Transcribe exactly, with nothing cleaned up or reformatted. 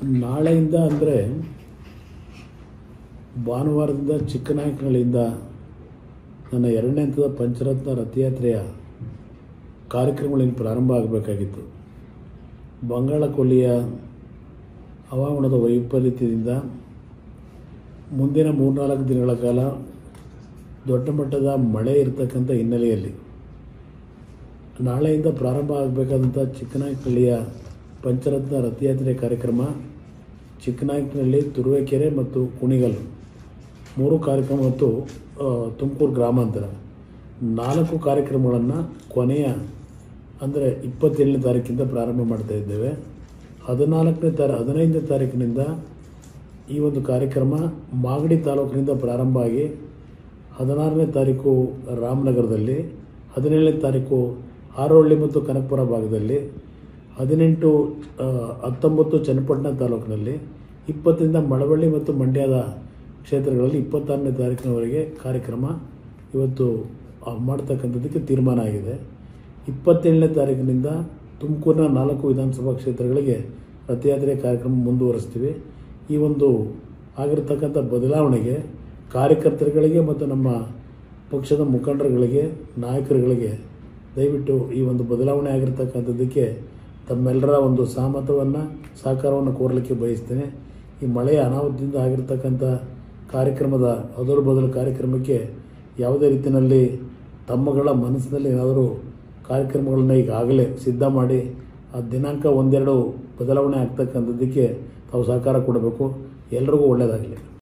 ನಾಳೆಯಿಂದ ಅಂದರೆ ಭಾನುವಾರದಿಂದ ಚಿಕ್ಕನಾಯಕನಹಳ್ಳಿಯಿಂದ ನನ್ನ ಎರಡನೇ ಹಂತದ ಪಂಚರತ್ನ ರಥಯಾತ್ರೆಯ ಕಾರ್ಯಕ್ರಮಗಳಿಂದ ಪ್ರಾರಂಭ ಆಗಬೇಕಾಗಿತ್ತು. ಬಂಗಾಳ ಕೊಲ್ಲಿಯ ಹವಾಮಾನದ ವೈಪರೀತ್ಯದಿಂದ ಮುಂದಿನ ಮೂರ್ನಾಲ್ಕು ದಿನಗಳ ಕಾಲ ದೊಡ್ಡ ಮಟ್ಟದ ಮಳೆ ಇರತಕ್ಕಂಥ ಹಿನ್ನೆಲೆಯಲ್ಲಿ ನಾಳೆಯಿಂದ ಪ್ರಾರಂಭ ಆಗಬೇಕಾದಂಥ ಚಿಕ್ಕನಾಯಕನಹಳ್ಳಿಯ ಪಂಚರತ್ನ ರಥಯಾತ್ರೆ ಕಾರ್ಯಕ್ರಮ ಚಿಕ್ಕನಾಯಕನಹಳ್ಳಿ, ತುರುವೇಕೆರೆ ಮತ್ತು ಕುಣಿಗಲ್ ಮೂರು ಕಾರ್ಯಕ್ರಮ ಮತ್ತು ತುಮಕೂರು ಗ್ರಾಮಾಂತರ ನಾಲ್ಕು ಕಾರ್ಯಕ್ರಮಗಳನ್ನು ಕೊನೆಯ ಅಂದರೆ ಇಪ್ಪತ್ತೇಳನೇ ತಾರೀಕಿಂದ ಪ್ರಾರಂಭ ಮಾಡ್ತಾ ಇದ್ದೇವೆ. ಹದಿನಾಲ್ಕನೇ ತಾರೀ ಹದಿನೈದನೇ ತಾರೀಕಿನಿಂದ ಈ ಒಂದು ಕಾರ್ಯಕ್ರಮ ಮಾಗಡಿ ತಾಲೂಕಿನಿಂದ ಪ್ರಾರಂಭ ಆಗಿ ಹದಿನಾರನೇ ತಾರೀಕು ರಾಮನಗರದಲ್ಲಿ, ಹದಿನೇಳನೇ ತಾರೀಕು ಹಾರೋಹಳ್ಳಿ ಮತ್ತು ಕನಕಪುರ ಭಾಗದಲ್ಲಿ, ಹದಿನೆಂಟು ಹತ್ತೊಂಬತ್ತು ಚನ್ನಪಟ್ಟಣ ತಾಲೂಕಿನಲ್ಲಿ, ಇಪ್ಪತ್ತರಿಂದ ಮಳವಳ್ಳಿ ಮತ್ತು ಮಂಡ್ಯದ ಕ್ಷೇತ್ರಗಳಲ್ಲಿ ಇಪ್ಪತ್ತಾರನೇ ತಾರೀಕಿನವರೆಗೆ ಕಾರ್ಯಕ್ರಮ ಇವತ್ತು ಮಾಡ್ತಕ್ಕಂಥದ್ದಕ್ಕೆ ತೀರ್ಮಾನ ಆಗಿದೆ. ಇಪ್ಪತ್ತೇಳನೇ ತಾರೀಕಿನಿಂದ ತುಮಕೂರಿನ ನಾಲ್ಕು ವಿಧಾನಸಭಾ ಕ್ಷೇತ್ರಗಳಿಗೆ ರಥಯಾತ್ರೆ ಕಾರ್ಯಕ್ರಮ ಮುಂದುವರಿಸ್ತೀವಿ. ಈ ಒಂದು ಆಗಿರತಕ್ಕಂಥ ಬದಲಾವಣೆಗೆ ಕಾರ್ಯಕರ್ತರುಗಳಿಗೆ ಮತ್ತು ನಮ್ಮ ಪಕ್ಷದ ಮುಖಂಡರುಗಳಿಗೆ, ನಾಯಕರುಗಳಿಗೆ ದಯವಿಟ್ಟು ಈ ಒಂದು ಬದಲಾವಣೆ ಆಗಿರತಕ್ಕಂಥದ್ದಕ್ಕೆ ತಮ್ಮೆಲ್ಲರ ಒಂದು ಸಹಮತವನ್ನು, ಸಹಕಾರವನ್ನು ಕೋರಲಿಕ್ಕೆ ಬಯಸ್ತೇನೆ. ಈ ಮಳೆಯ ಅನಾಹುತದಿಂದ ಆಗಿರತಕ್ಕಂಥ ಕಾರ್ಯಕ್ರಮದ ಅದಲು ಬದಲು ಕಾರ್ಯಕ್ರಮಕ್ಕೆ ಯಾವುದೇ ರೀತಿಯಲ್ಲಿ ತಮ್ಮಗಳ ಮನಸ್ಸಿನಲ್ಲಿ ಏನಾದರೂ ಕಾರ್ಯಕ್ರಮಗಳನ್ನ ಈಗಾಗಲೇ ಸಿದ್ಧ ಮಾಡಿ ಆ ದಿನಾಂಕ ಒಂದೆರಡು ಬದಲಾವಣೆ ಆಗ್ತಕ್ಕಂಥದ್ದಕ್ಕೆ ತಾವು ಸಹಕಾರ ಕೊಡಬೇಕು. ಎಲ್ರಿಗೂ ಒಳ್ಳೆಯದಾಗಲಿ.